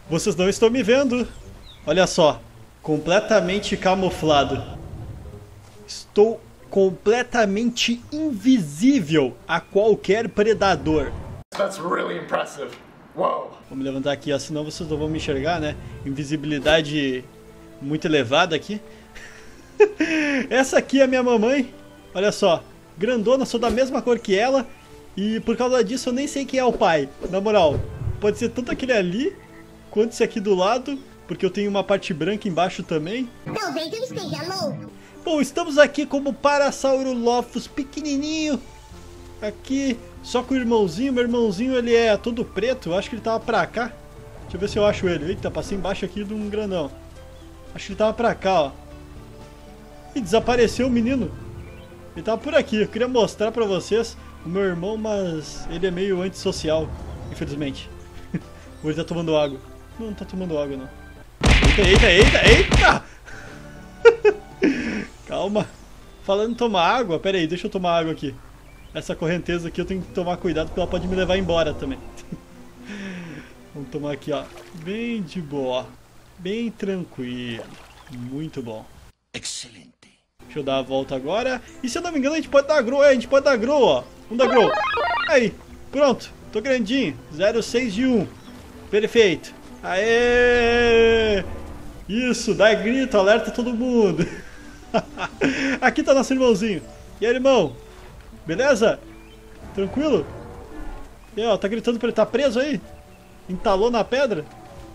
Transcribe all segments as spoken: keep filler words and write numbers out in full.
Vocês não estão me vendo. Olha só, completamente camuflado. Estou completamente invisível a qualquer predador. That's really impressive. Wow. Vou me levantar aqui, ó, senão vocês não vão me enxergar, né? Invisibilidade muito elevada aqui. Essa aqui é a minha mamãe. Olha só, grandona, sou da mesma cor que ela. E por causa disso eu nem sei quem é o pai. Na moral, pode ser tanto aquele ali quanto esse aqui do lado, porque eu tenho uma parte branca embaixo também. Talvez ele esteja louco. Bom, estamos aqui como Parasaurolophus pequenininho. Aqui, só com o irmãozinho. Meu irmãozinho, ele é todo preto. Eu acho que ele tava pra cá. Deixa eu ver se eu acho ele. Eita, passei embaixo aqui de um grandão. Acho que ele tava pra cá, ó. E desapareceu o menino. Ele tava por aqui. Eu queria mostrar pra vocês o meu irmão, mas ele é meio antissocial, infelizmente. Ou ele tá tomando água. Não, não tá tomando água, não. Eita, eita, eita, eita! Calma. Falando em tomar água, pera aí, deixa eu tomar água aqui. Essa correnteza aqui eu tenho que tomar cuidado porque ela pode me levar embora também. Vamos tomar aqui, ó. Bem de boa. Bem tranquilo. Muito bom. Excelente. Deixa eu dar a volta agora. E se eu não me engano a gente pode dar grow, é, a gente pode dar grow, ó. Vamos dar grow. Aí, pronto. Tô grandinho. zero seis de um. Perfeito. Aê! Isso, dá grito, alerta todo mundo. Aqui tá nosso irmãozinho. E aí, irmão? Beleza? Tranquilo? E aí, ó, tá gritando pra ele, tá preso aí? Entalou na pedra?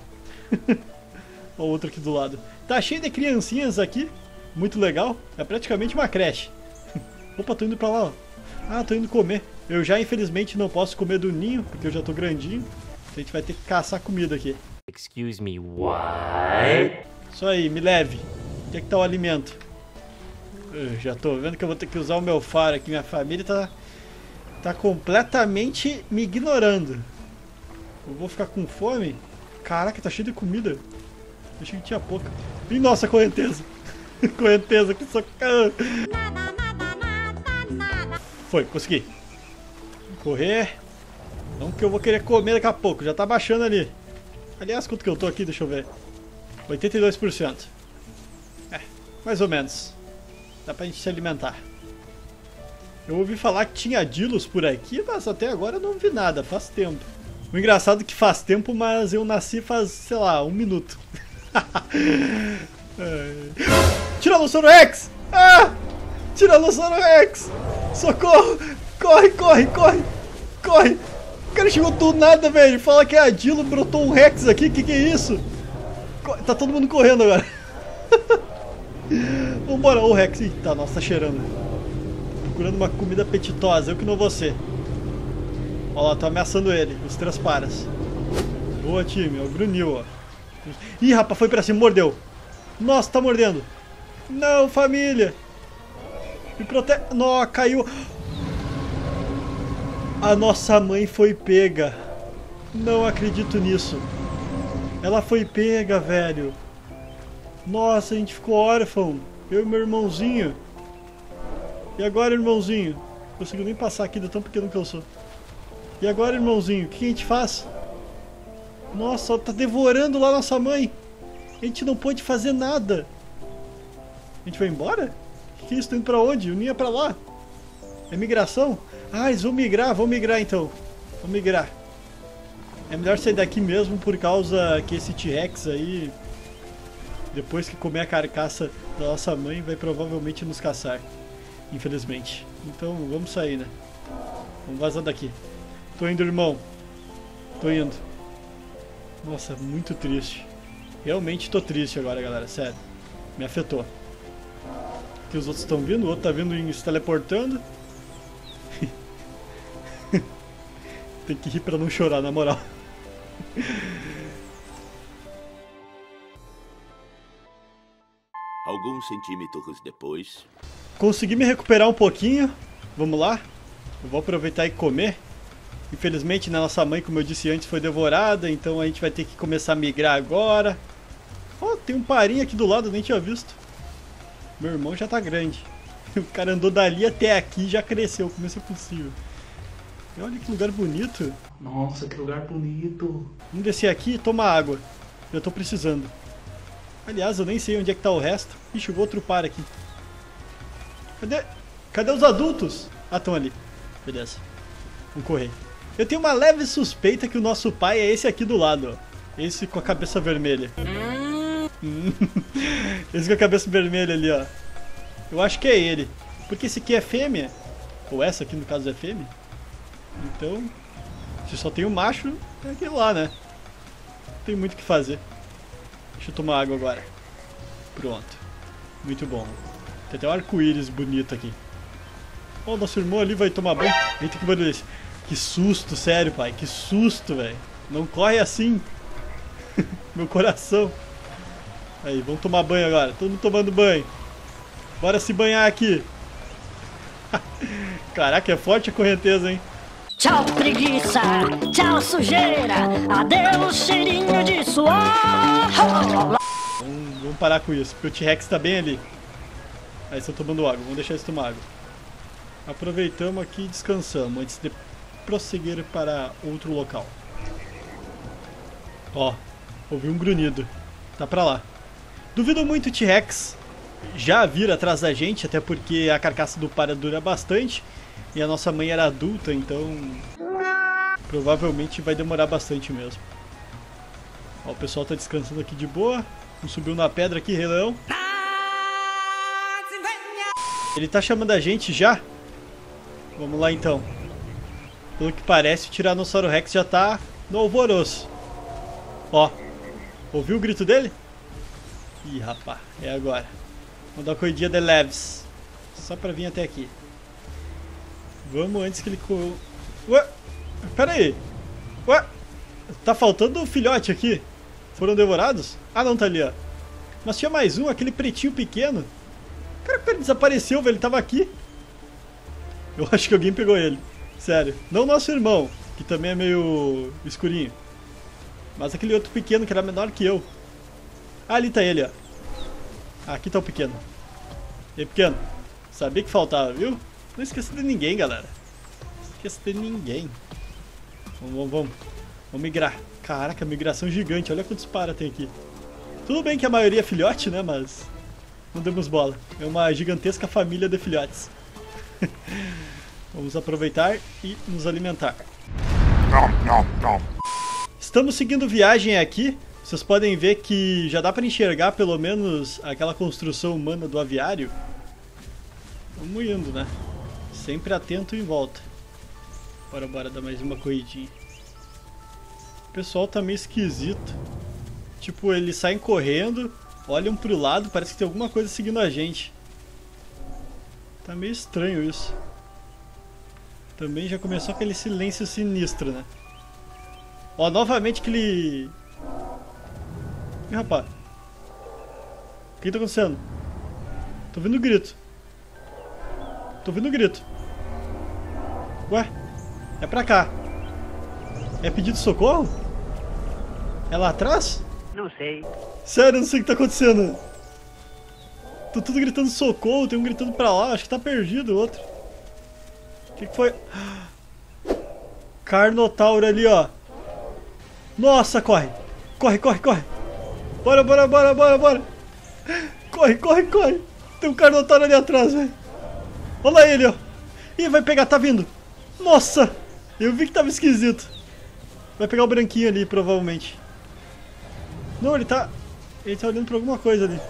Ó, outro aqui do lado. Tá cheio de criancinhas aqui. Muito legal. É praticamente uma creche. Opa, tô indo pra lá, ó. Ah, tô indo comer. Eu já, infelizmente, não posso comer do ninho, porque eu já tô grandinho. A gente vai ter que caçar comida aqui. Excuse me, what? Isso aí, me leve. Onde é que tá o alimento? Eu já tô vendo que eu vou ter que usar o meu faro aqui. Minha família tá, tá completamente me ignorando. Eu vou ficar com fome? Caraca, tá cheio de comida. Eu achei que tinha pouca. Ih, nossa, correnteza. Correnteza, que socorro. Foi, consegui. Correr. Não que eu vou querer comer daqui a pouco. Já tá baixando ali. Aliás, quanto que eu tô aqui? Deixa eu ver. oitenta e dois por cento. É, mais ou menos. Dá pra gente se alimentar. Eu ouvi falar que tinha dilos por aqui, mas até agora eu não vi nada. Faz tempo. O engraçado é que faz tempo, mas eu nasci faz, sei lá, um minuto. Tiranossauro Rex! Ah! Tiranossauro Rex! Socorro! Corre, corre, corre! Corre! O cara chegou do nada, velho. Fala que é a Dilo, brotou um Rex aqui. Que que é isso? Tá todo mundo correndo agora. Vambora, ô Rex. Eita, nossa, tá cheirando. Procurando uma comida apetitosa. Eu que não vou ser. Olha lá, tô ameaçando ele. Os três paras. Boa, time. É o grunhiu, ó. Ih, rapaz, foi pra cima, mordeu. Nossa, tá mordendo. Não, família. Me protege. Nossa, caiu. A nossa mãe foi pega. Não acredito nisso. Ela foi pega, velho. Nossa, a gente ficou órfão. Eu e meu irmãozinho. E agora, irmãozinho? Não consigo nem passar aqui, de tão pequeno que eu sou. E agora, irmãozinho? O que a gente faz? Nossa, ela tá devorando lá a nossa mãe. A gente não pode fazer nada. A gente vai embora? O que é isso? Tá indo pra onde? O ninho é pra lá. É migração? Ah, eles vão migrar, vão migrar então. Vão migrar. É melhor sair daqui mesmo por causa que esse T-Rex aí, depois que comer a carcaça da nossa mãe, vai provavelmente nos caçar. Infelizmente. Então vamos sair, né? Vamos vazar daqui. Tô indo, irmão. Tô indo. Nossa, muito triste. Realmente tô triste agora, galera. Sério. Me afetou. Aqui os outros estão vindo, o outro tá vindo e se teleportando. Tem que rir pra não chorar, na moral. Alguns centímetros depois... Consegui me recuperar um pouquinho. Vamos lá. Eu vou aproveitar e comer. Infelizmente, né, nossa mãe, como eu disse antes, foi devorada. Então a gente vai ter que começar a migrar agora. Ó, oh, tem um parinho aqui do lado, eu nem tinha visto. Meu irmão já tá grande. O cara andou dali até aqui e já cresceu. Como isso é possível? E olha que lugar bonito. Nossa, que lugar bonito. Vamos descer aqui e tomar água. Eu tô precisando. Aliás, eu nem sei onde é que tá o resto. Ixi, eu vou outro par aqui. Cadê? Cadê os adultos? Ah, estão ali. Beleza. Vamos correr. Eu tenho uma leve suspeita que o nosso pai é esse aqui do lado, ó. Esse com a cabeça vermelha. Esse com a cabeça vermelha ali, ó. Eu acho que é ele. Porque esse aqui é fêmea. Ou essa aqui, no caso, é fêmea. Então, se só tem o macho, é aquele lá, né? Não tem muito o que fazer. Deixa eu tomar água agora. Pronto. Muito bom. Tem até um arco-íris bonito aqui. Ó, oh, nosso irmão ali vai tomar banho. Eita, que barulho é esse? Que susto, sério, pai. Que susto, velho. Não corre assim. Meu coração. Aí, vamos tomar banho agora. Todo mundo tomando banho. Bora se banhar aqui. Caraca, é forte a correnteza, hein? Tchau, preguiça. Tchau, sujeira. Adeus, cheirinho de suor. Vamos, vamos parar com isso, porque o T-Rex tá bem ali. Aí estão tomando água. Vamos deixar eles tomar água. Aproveitamos aqui e descansamos antes de prosseguir para outro local. Ó, ouvi um grunhido. Tá pra lá. Duvido muito o T-Rex já vir atrás da gente, até porque a carcaça do para dura bastante. E a nossa mãe era adulta, então provavelmente vai demorar bastante mesmo. Ó, o pessoal tá descansando aqui de boa. Um subiu na pedra aqui, Rei Leão. Ele tá chamando a gente já? Vamos lá então. Pelo que parece, o Tiranossauro Rex já tá no alvoroço. Ó, ouviu o grito dele? Ih, rapá, é agora. Vamos dar uma corridinha de leves. Só pra vir até aqui. Vamos antes que ele... Co... Ué, pera aí. Ué, tá faltando um filhote aqui. Foram devorados? Ah, não, tá ali, ó. Mas tinha mais um, aquele pretinho pequeno. Cara, ele desapareceu, velho. Ele tava aqui. Eu acho que alguém pegou ele. Sério. Não o nosso irmão, que também é meio escurinho. Mas aquele outro pequeno que era menor que eu. Ah, ali tá ele, ó. Ah, aqui tá o pequeno. E aí, pequeno. Sabia que faltava, viu? Não esqueça de ninguém, galera. Não esqueça de ninguém. Vamos, vamos, vamos. Vamos migrar. Caraca, migração gigante. Olha quantos para tem aqui. Tudo bem que a maioria é filhote, né? Mas não demos bola. É uma gigantesca família de filhotes. Vamos aproveitar e nos alimentar. Estamos seguindo viagem aqui. Vocês podem ver que já dá para enxergar pelo menos aquela construção humana do aviário. Vamos indo, né? Sempre atento em volta. Bora, bora dar mais uma corridinha. O pessoal tá meio esquisito. Tipo, eles saem correndo, olham pro lado, parece que tem alguma coisa seguindo a gente. Tá meio estranho isso. Também já começou aquele silêncio sinistro, né? Ó, novamente aquele... Ih, rapaz. O que tá acontecendo? Tô ouvindo grito. Tô ouvindo grito. Ué? É pra cá. É pedido de socorro? É lá atrás? Não sei. Sério, não sei o que tá acontecendo. Tô tudo gritando socorro, tem um gritando pra lá, acho que tá perdido o outro. O que, que foi? Carnotauro ali, ó. Nossa, corre. Corre, corre, corre. Bora, bora, bora, bora, bora. Corre, corre, corre. Tem um Carnotauro ali atrás, velho. Olha ele, ó. Ih, vai pegar, tá vindo. Nossa, eu vi que tava esquisito. Vai pegar o branquinho ali, provavelmente. Não, ele tá... Ele tá olhando pra alguma coisa ali.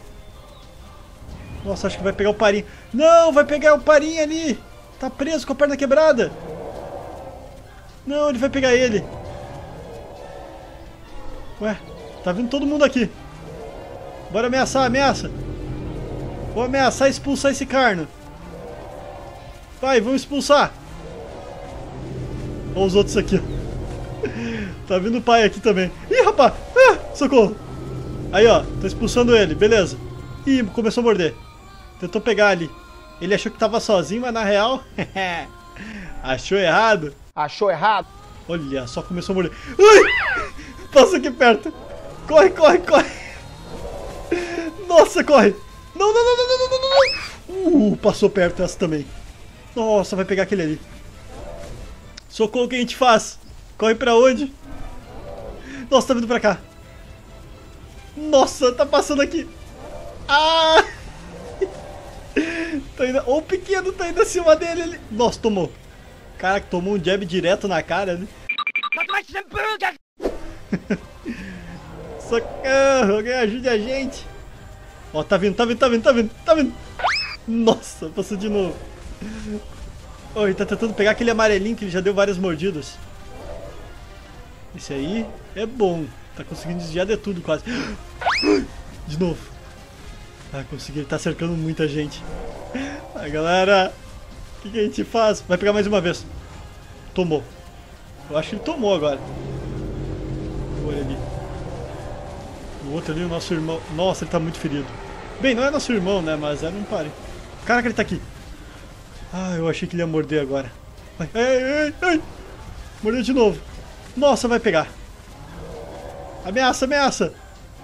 Nossa, acho que vai pegar o parinho. Não, vai pegar o parinho ali. Tá preso com a perna quebrada. Não, ele vai pegar ele. Ué, tá vindo todo mundo aqui. Bora ameaçar, ameaça. Vou ameaçar e expulsar esse carno. Vai, vamos expulsar. Olha os outros aqui, ó. Tá vindo o pai aqui também. Ih, rapaz. Ah, socorro. Aí, ó, tô expulsando ele, beleza. Ih, começou a morder. Tentou pegar ali. Ele achou que tava sozinho, mas na real... Achou errado. Achou errado? Olha, só começou a morder. Ui! Passa aqui perto. Corre, corre, corre. Nossa, corre. Não, não, não, não, não, não, não. Uh, passou perto essa também. Nossa, vai pegar aquele ali. Socorro, o que a gente faz? Corre pra onde? Nossa, tá vindo pra cá. Nossa, tá passando aqui. Ah! Tá indo... O pequeno tá indo acima dele. Ele... Nossa, tomou. Caraca, tomou um jab direto na cara, né? Socorro, alguém ajude a gente. Ó, tá vindo, tá vindo, tá vindo, tá vindo, tá vindo. Nossa, passou de novo. Oh, ele tá tentando pegar aquele amarelinho que ele já deu várias mordidas. Esse aí é bom. Tá conseguindo desviar de tudo quase. De novo. Ah, consegui. Ele tá cercando muita gente. Ah, galera. O que, que a gente faz? Vai pegar mais uma vez. Tomou. Eu acho que ele tomou agora. Olha ali. O outro ali, o nosso irmão. Nossa, ele tá muito ferido. Bem, não é nosso irmão, né? Mas era um pare. Caraca, ele tá aqui. Ah, eu achei que ele ia morder agora. Ai, ai, ai, ai. Mordeu de novo. Nossa, vai pegar. Ameaça, ameaça.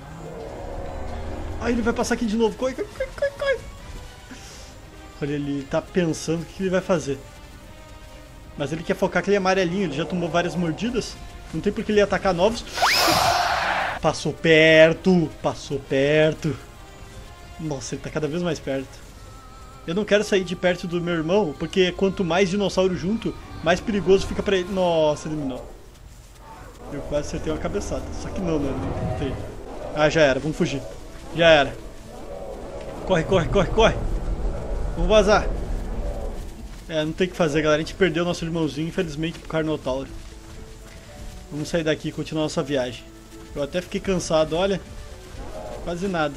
Ai, ele vai passar aqui de novo. Corre, corre, corre, corre, corre. Olha, ele tá pensando o que ele vai fazer. Mas ele quer focar aquele amarelinho. Ele já tomou várias mordidas. Não tem por que ele atacar novos. Passou perto. Passou perto. Nossa, ele tá cada vez mais perto. Eu não quero sair de perto do meu irmão, porque quanto mais dinossauro junto, mais perigoso fica pra ele. Nossa, eliminou. Eu quase acertei uma cabeçada. Só que não, né? Não tentei. Ah, já era. Vamos fugir. Já era. Corre, corre, corre, corre. Vamos vazar. É, não tem o que fazer, galera. A gente perdeu nosso irmãozinho, infelizmente, pro Carnotauro. Vamos sair daqui e continuar nossa viagem. Eu até fiquei cansado, olha. Quase nada.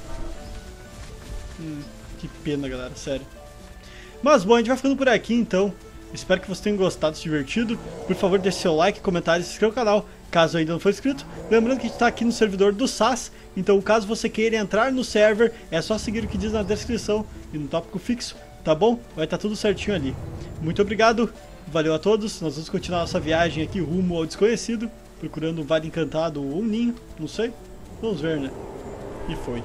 Hum, que pena, galera, sério. Mas bom, a gente vai ficando por aqui então. Espero que vocês tenham gostado, se divertido. Por favor, deixe seu like, comentário e se inscreva no canal, caso ainda não for inscrito. Lembrando que a gente está aqui no servidor do S A S. Então, caso você queira entrar no server, é só seguir o que diz na descrição e no tópico fixo, tá bom? Vai estar tudo certinho ali. Muito obrigado, valeu a todos. Nós vamos continuar nossa viagem aqui rumo ao desconhecido, procurando um vale encantado ou um ninho, não sei. Vamos ver, né? E foi.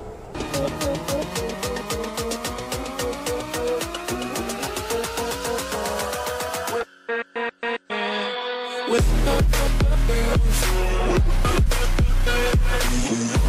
With